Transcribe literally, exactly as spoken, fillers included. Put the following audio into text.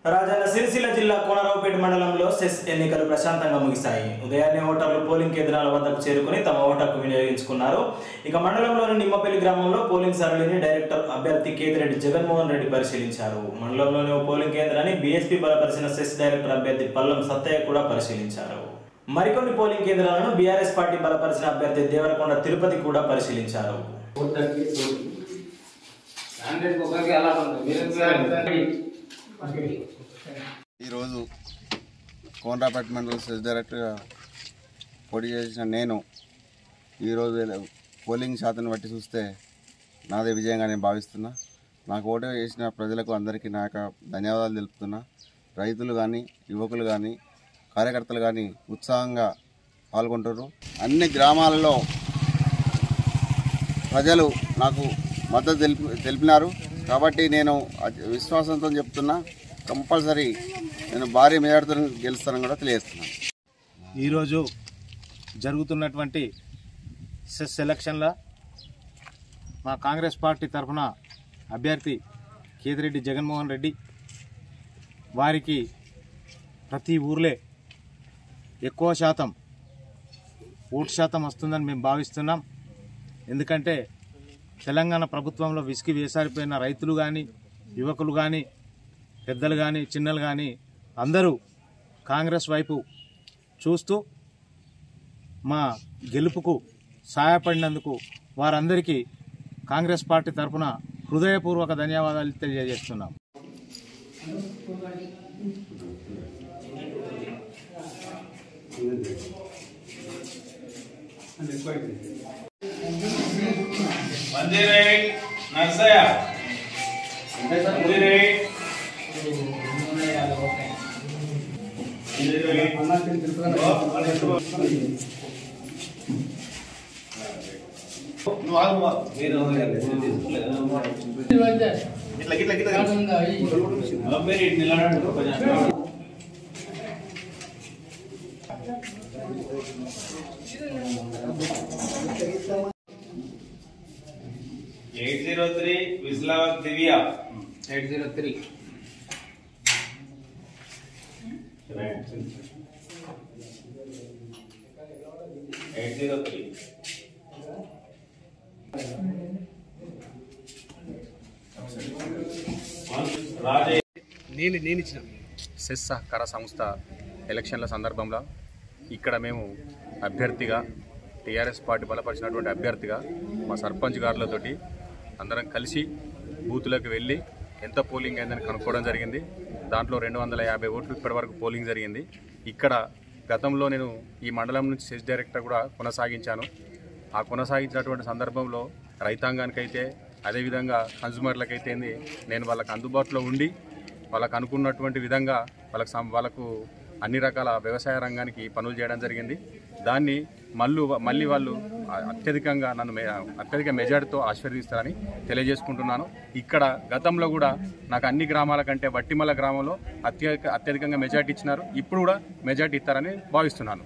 రాజన్న సిరిసిల్ల జిల్లా కోనరావుపేట మండలంలో సెస్ ఎన్నికలు ప్రశాంతంగా ముగిశాయి. ఉదయాన్నే ఓటర్లు పోలింగ్ కేంద్రాల వద్దకు చేరుకుని తమ ఓటు హక్కు వినియోగించుకున్నారు. ఇక మండలంలోని నిమ్మపల్లి గ్రామంలో పోలింగ్ సరళిని డైరెక్టర్ అభ్యర్థి కేతిరెడ్డి జగన్మోహన్ రెడ్డి పరిశీలించారు. మండలంలోని ఓ పోలింగ్ కేంద్రాన్ని బీఎస్పీ బలపరిచిన సెస్ డైరెక్టర్ అభ్యర్థి పల్లం సత్తయ్య కూడా పరిశీలించారు. మరికొన్ని పోలింగ్ కేంద్రాలను బీఆర్ఎస్ పార్టీ బలపరిచిన అభ్యర్థి దేవరకొండ తిరుపతి కూడా పరిశీలించారు. ఈరోజు కోనరావుపేట మండల సెస్ డైరెక్టర్గా పోటీ చేసిన నేను ఈరోజు పోలింగ్ శాతం బట్టి చూస్తే నాదే విజయంగా నేను భావిస్తున్నా. నాకు ఓటు వేసిన ప్రజలకు అందరికీ నా యొక్క ధన్యవాదాలు తెలుపుతున్నా. రైతులు కానీ యువకులు కానీ కార్యకర్తలు కానీ ఉత్సాహంగా పాల్గొంటారు. అన్ని గ్రామాలలో ప్రజలు నాకు మద్దతు తెలిపి తెలిపినారు కాబట్టి నేను విశ్వాసంతో చెప్తున్నా, కంపల్సరీ నేను భారీ మెజార్టీతో గెలుస్తానని కూడా తెలియజేస్తున్నాను. ఈరోజు జరుగుతున్నటువంటి సెస్ ఎలక్షన్ల మా కాంగ్రెస్ పార్టీ తరఫున అభ్యర్థి కేతిరెడ్డి జగన్మోహన్ రెడ్డి వారికి ప్రతి ఊర్లే ఎక్కువ శాతం ఓటు శాతం వస్తుందని మేము భావిస్తున్నాం. ఎందుకంటే తెలంగాణ ప్రభుత్వంలో విసిగి వేసారిపోయిన రైతులు కానీ యువకులు కానీ పెద్దలు కానీ చిన్నలు కానీ అందరూ కాంగ్రెస్ వైపు చూస్తూ మా గెలుపుకు సహాయపడినందుకు వారందరికీ కాంగ్రెస్ పార్టీ తరఫున హృదయపూర్వక ధన్యవాదాలు తెలియజేస్తున్నాం. मंदिरे नरसया मंदिरे ఇట్లా ఇట్లా ఇట్లా మీరు నిలబడండి కొంచెం eight zero three Vislavat Divya eight zero three eight zero three Raje నేను నేను ఇచ్చిన సెస్ సహకార సంస్థ ఎలక్షన్ల సందర్భంలో ఇక్కడ మేము అభ్యర్థిగా టీఆర్ఎస్ పార్టీ బలపరిచినటువంటి అభ్యర్థిగా మా సర్పంచ్ గారులతోటి అందరం కలిసి బూతులకు వెళ్ళి ఎంత పోలింగ్ అయిందని కనుక్కోవడం జరిగింది. దాంట్లో రెండు వందల యాభై ఓట్లు ఇప్పటి వరకు పోలింగ్ జరిగింది. ఇక్కడ గతంలో నేను ఈ మండలం నుంచి సెస్ డైరెక్టర్ కూడా కొనసాగించాను. ఆ కొనసాగించినటువంటి సందర్భంలో రైతాంగానికైతే అదేవిధంగా కన్జ్యూమర్లకైతే నేను వాళ్ళకి అందుబాటులో ఉండి వాళ్ళకు అనుకున్నటువంటి విధంగా వాళ్ళకి వాళ్ళకు అన్ని రకాల వ్యవసాయ రంగానికి పనులు చేయడం జరిగింది. దాన్ని మళ్ళీ మళ్ళీ వాళ్ళు అత్యధికంగా నన్ను అత్యధిక మెజార్టీతో ఆశీర్వదిస్తారని తెలియజేసుకుంటున్నాను. ఇక్కడ గతంలో కూడా నాకు అన్ని గ్రామాల కంటే వట్టిమల్ల గ్రామంలో అత్యధిక అత్యధికంగా మెజార్టీ ఇచ్చినారు. ఇప్పుడు కూడా మెజార్టీ ఇస్తారని భావిస్తున్నాను.